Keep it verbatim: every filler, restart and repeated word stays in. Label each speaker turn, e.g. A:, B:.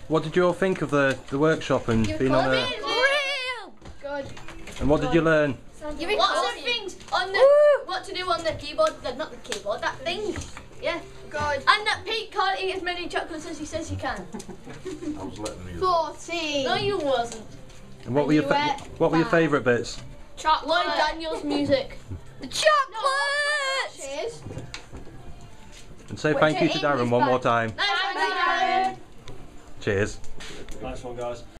A: What did you all think of the, the workshop and
B: You've
A: being on a...
B: real good.
A: And what did you learn?
B: You've lots of things on the Woo! What to do on the keyboard, the, not the keyboard, that thing. Yeah. Good. And that Pete can't eat as many chocolates as he says he can.
C: I was letting you.
B: Fourteen. No, you wasn't.
A: And what
B: and
A: were your
B: you
A: fa what were your favourite bits?
B: Chocolate. Lloyd Daniels music. The chocolate. No, cheers.
A: And say thank you to Darren one more time.
B: Nice one, Darren.
A: Cheers.
D: Nice one, guys.